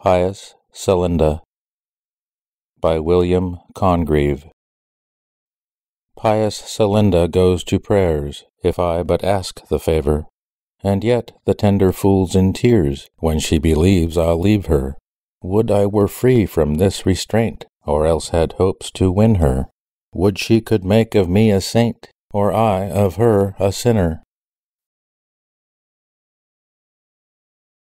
Pious, Celinda by William Congreve. Pious Celinda goes to prayers, if I but ask the favor, and yet the tender fool's in tears when she believes I'll leave her. Would I were free from this restraint, or else had hopes to win her. Would she could make of me a saint, or I of her a sinner.